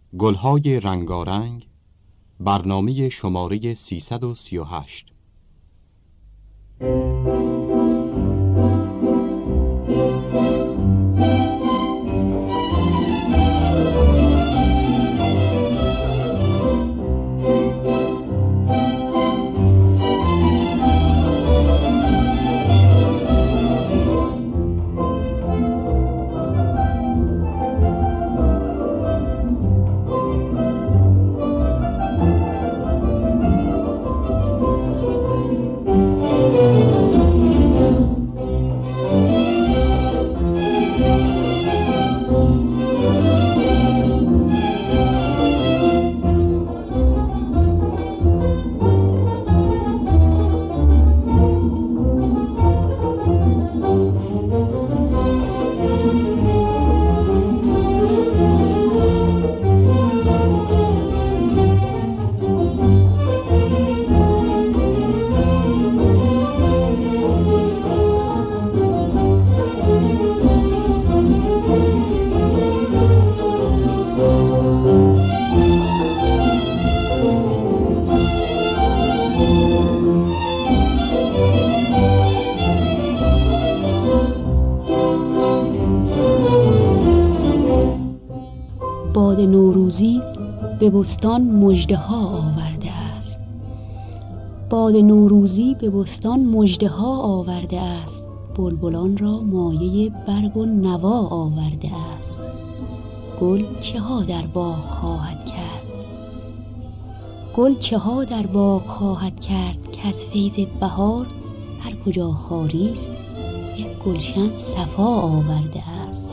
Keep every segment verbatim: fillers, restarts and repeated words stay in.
گلهای رنگارنگ، برنامه شماره سیصد و سی و هشت. باد نوروزی به بستان مژده‌ها آورده است. باد نوروزی به بستان مژده‌ها آورده است. بلبلان را مایه برگ و نوا آورده است. گل چه ها در باغ خواهد کرد؟ گل چه ها در باغ خواهد کرد که از فیض بهار هر کجا خاری است یک گلشن صفا آورده است.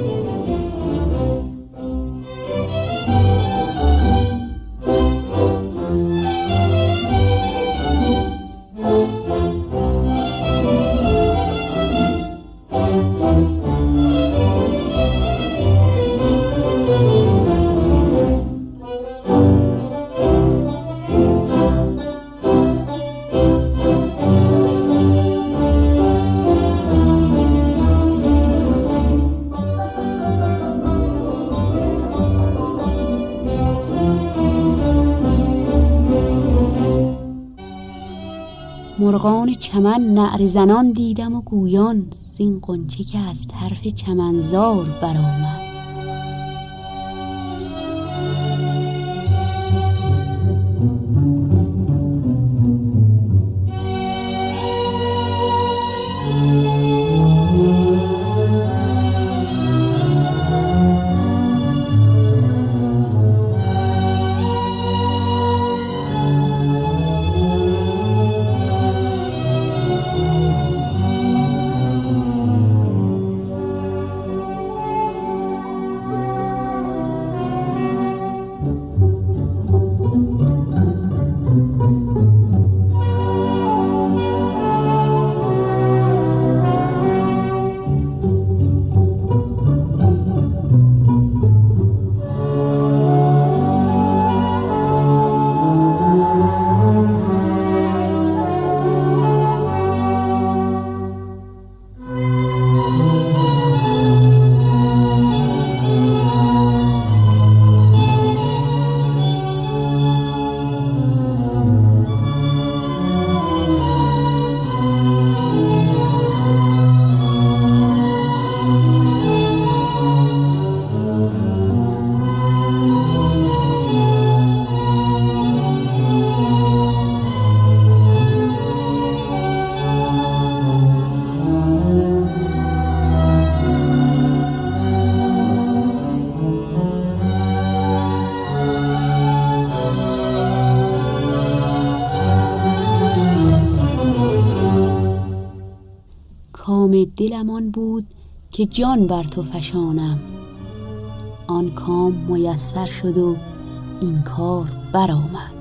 مرغان چمن نعره زنان دیدم و گویان، زین غنچه که از طرف چمنزار برآمد. کام دلم آن بود که جان بر تو فشانم، آن کام میسر شد و این کار برآمد.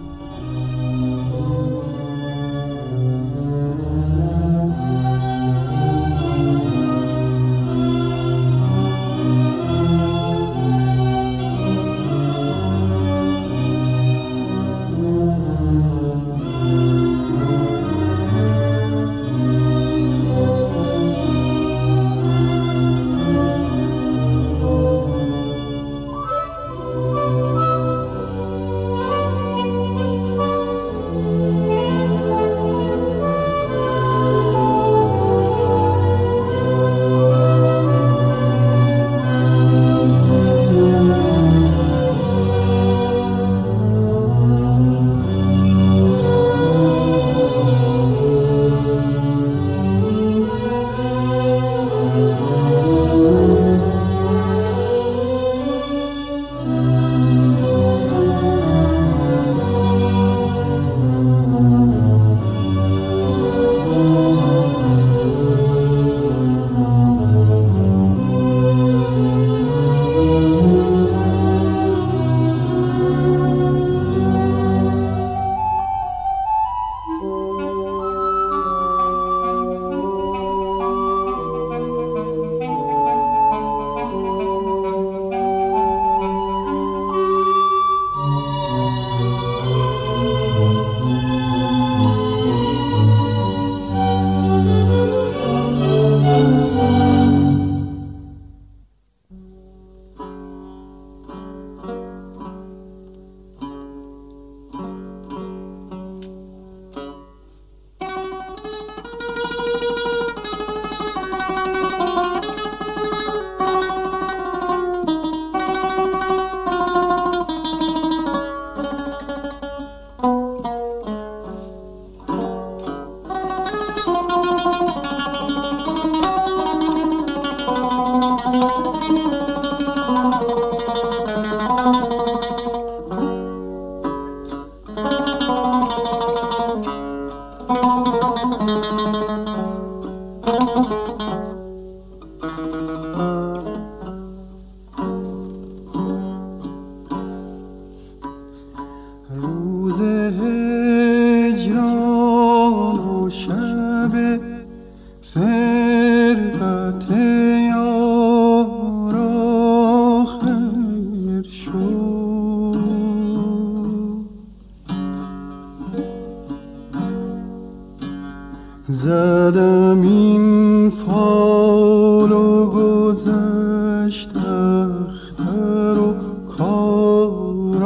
زدم این فال و گذشت اختر و کار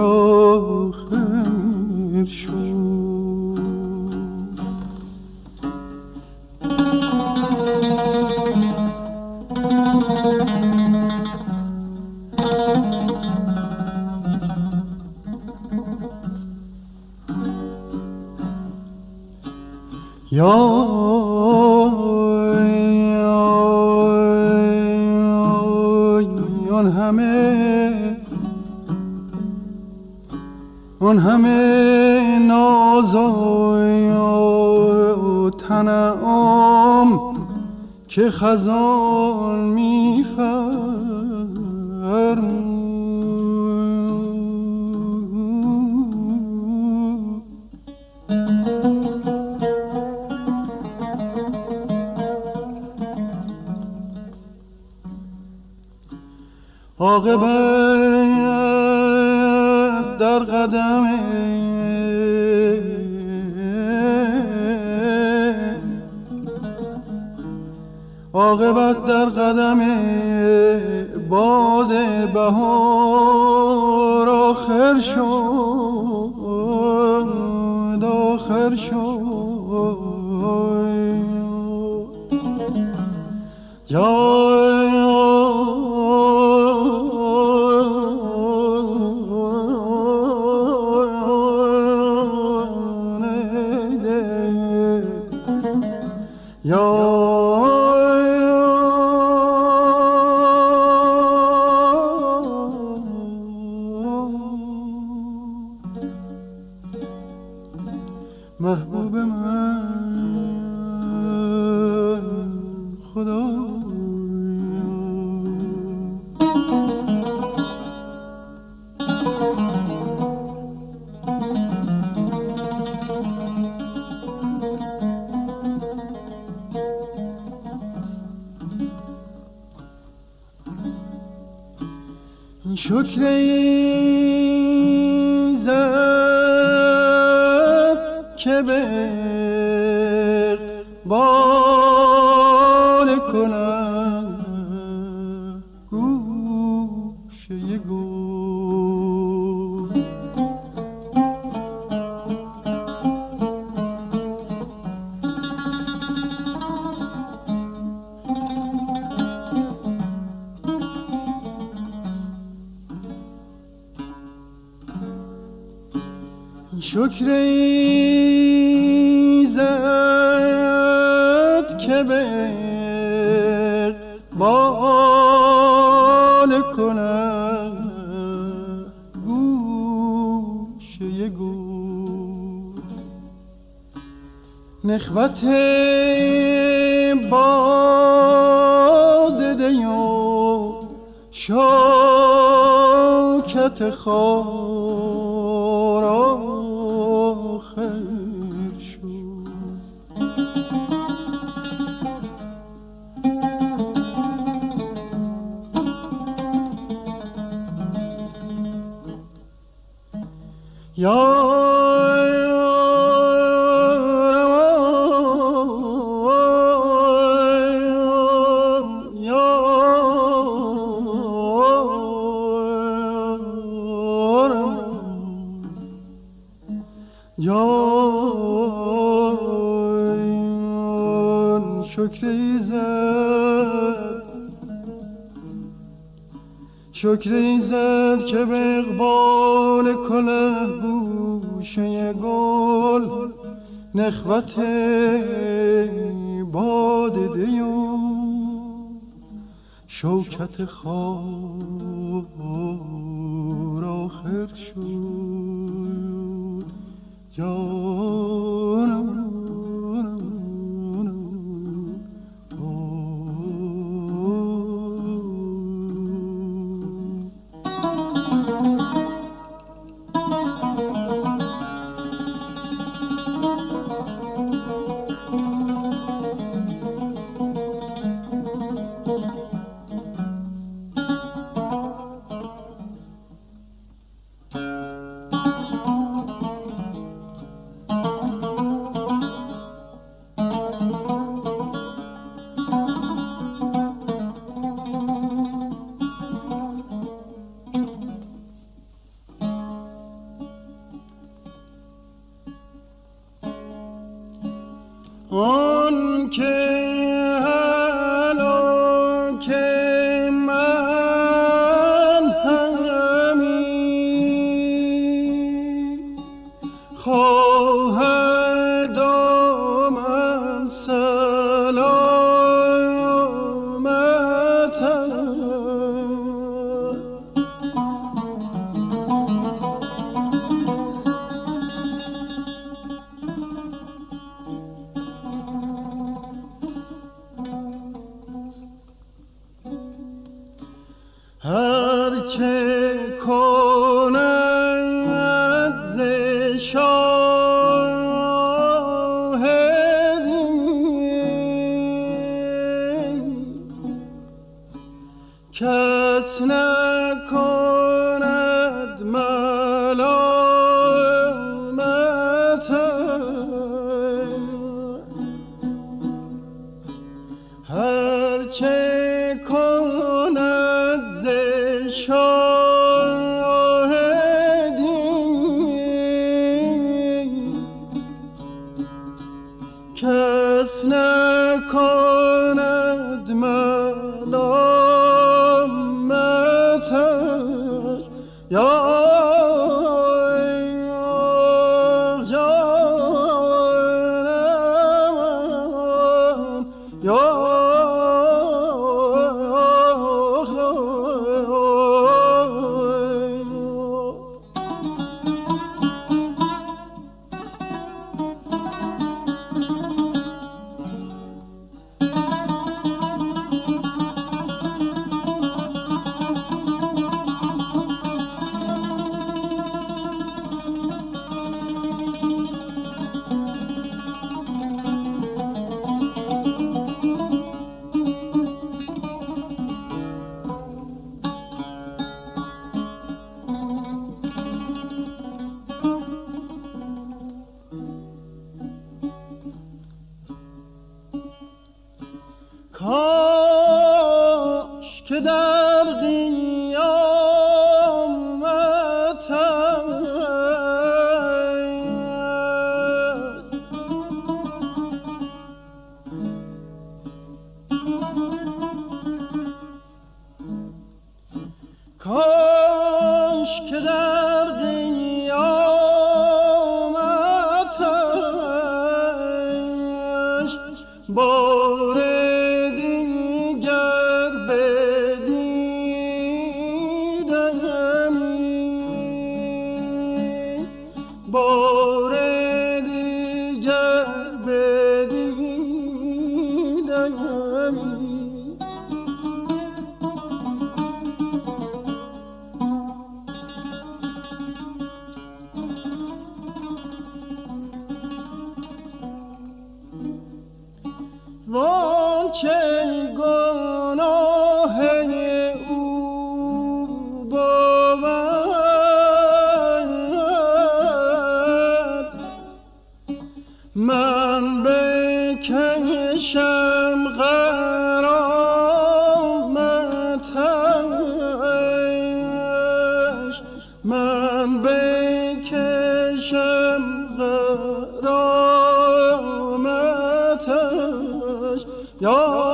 آخر شد. یا اون همه اون همه ناز و تنعم که خزان می‌فرمود. عاقبت در قدم عاقبت در قدم باد بهار آخر شد آخر شد. یا محبوب من خدا شکر ایزد که به اقبال کنم گوشه گل. شکر ایزد که به اقبال کنم گوشه گل. نخوت باد دیو شوکت خار آخر شد. یا جان شکر ایزد شکر ایزد که به اقبال کله گوشه گل. نخوت باد دیو شوکت خار خاطر شد جانم. آن که هلاک من همی خواهد آمد سلامتم. هرچه کند ز شاهدی کس نکند ملامتم. هرچه کند ز شاهدی کس نکند ملامتش. یا جانم یا کاش که در قیامتش کاش که در قیامتش بار دیگر بدیدمی بار دیگر بدیدمی. وان چه گناه او بود من بکشم غرامتش من بکشم غرامتش. یا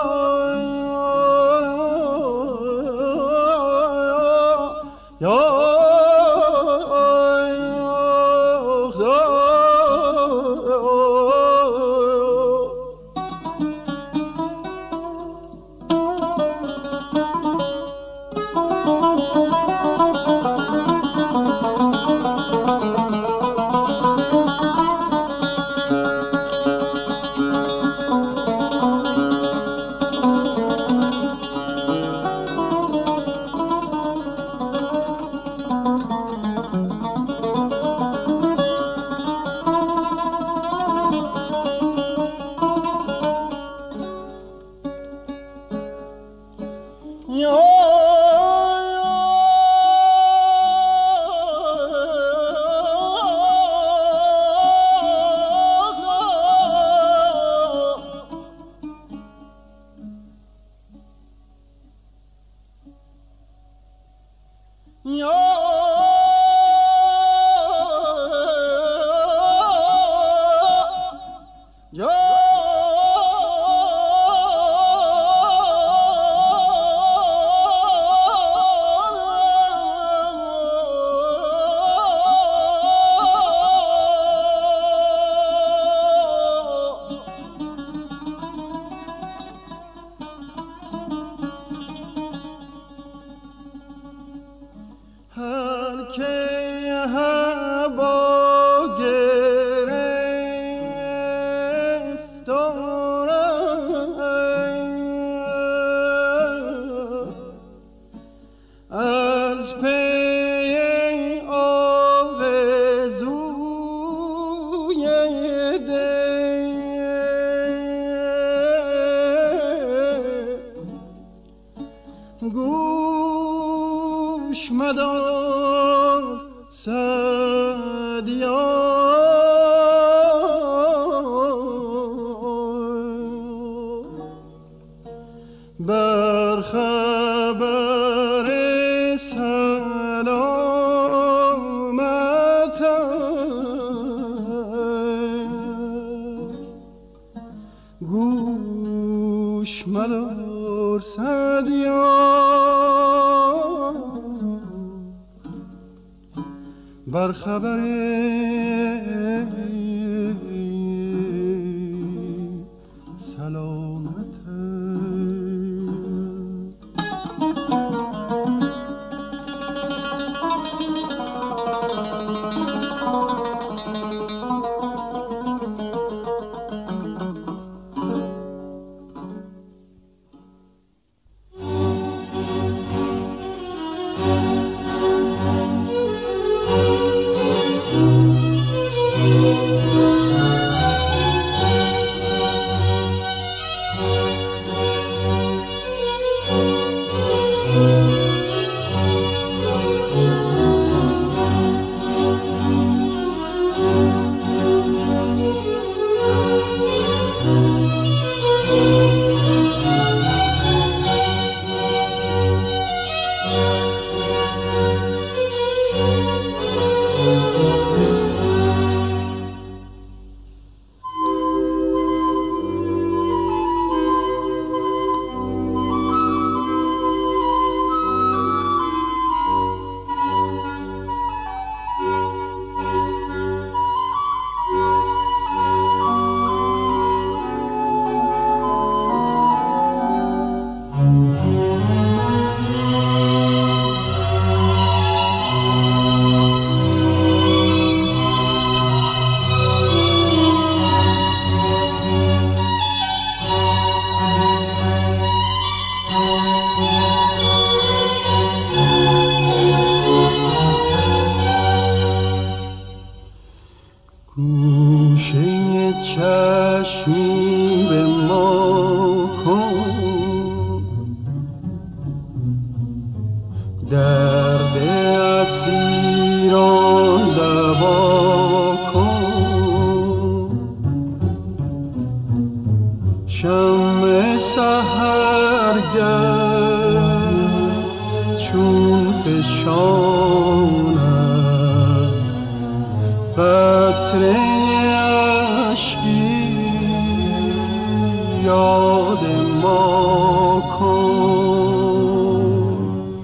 یا گوش مدار سعدیا بر خبر سلامت گوش مدار سعدیا بر خبر سلامت چشمی به ما کن درد اسیران دوا کن شمع سحرگرد چون فشانم قطره یاد ما کن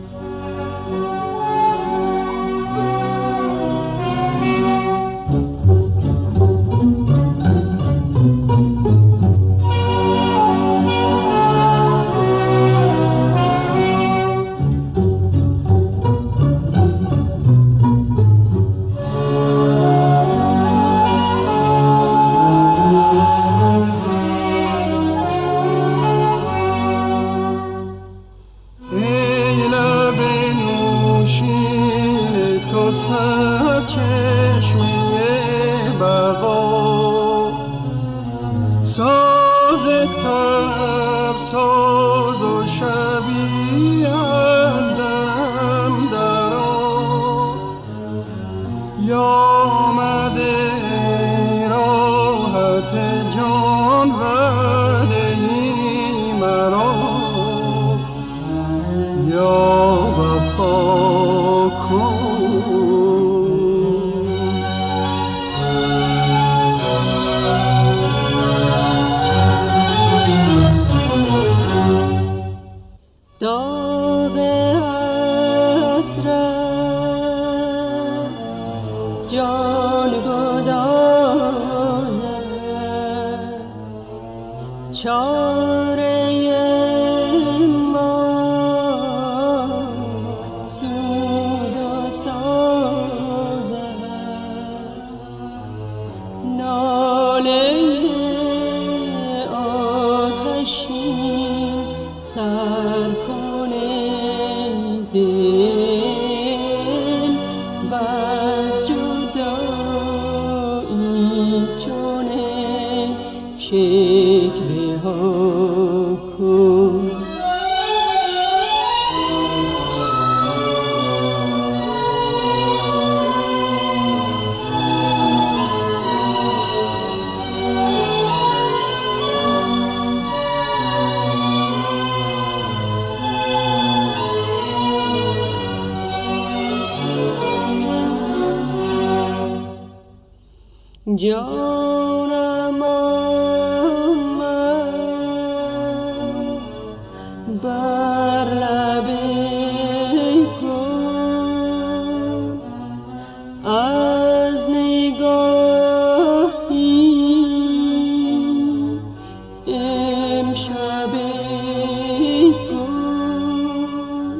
ساز تب ساز و شبی از درم درا یا آمده راحت جان وعده ای مرا یا وفا کن داغ حسرت جان گداز است چاره ما سوز و ساز وز جدایی چونه شکوه ها کن. جانم آمد بر لب گل، از نگاهی امشب گل،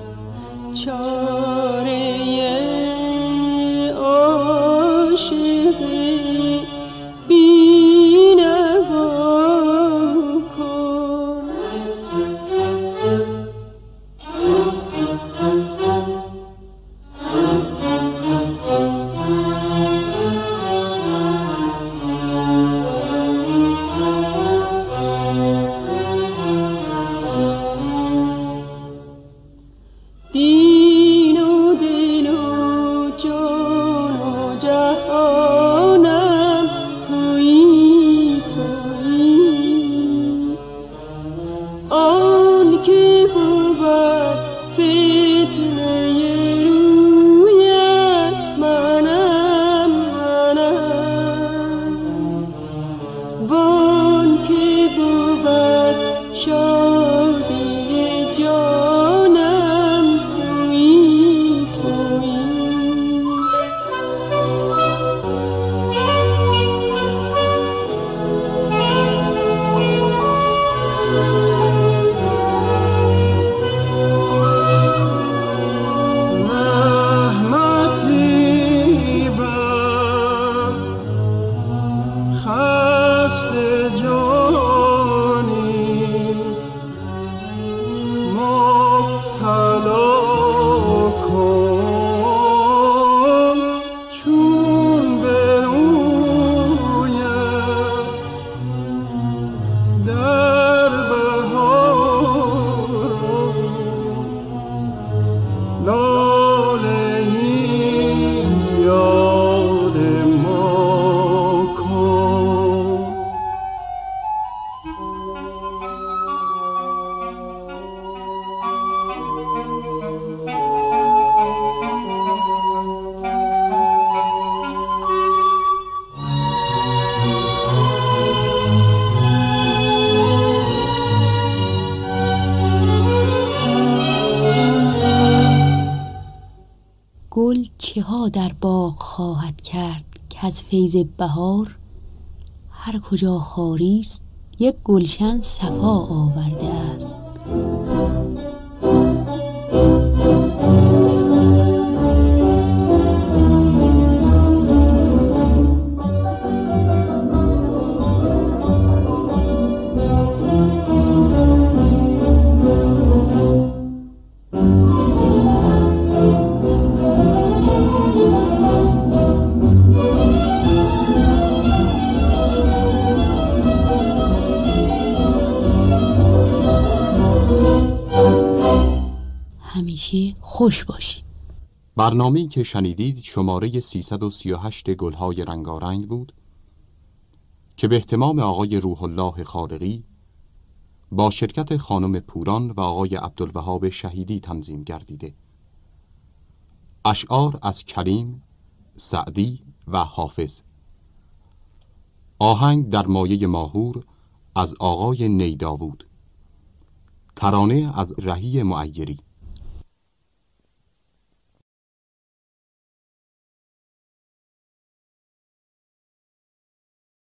چاره عاشقی دین و دل و جان و جهانم تویی تویی، آن که بود فتنه رویت منم منم، وان که بود شادی جانم تویی تویی. رحمتی بر خسته جانی مبتلا کن، چون برویم در بهار لاله یاد ما کن. گل چه ها در باغ خواهد کرد که از فیض بهار، هر کجا خاری است یک گلشن صفا آورده است. همیشه خوش باشید. برنامه‌ای که شنیدید شماره سیصد و سی و هشت گلهای رنگارنگ بود که به اهتمام آقای روح الله خالقی با شرکت خانم پوران و آقای عبدالوهاب شهیدی تنظیم گردیده. اشعار از کریم، سعدی و حافظ. آهنگ در مایه ماهور از آقای نیداوود. ترانه از رهی معیری.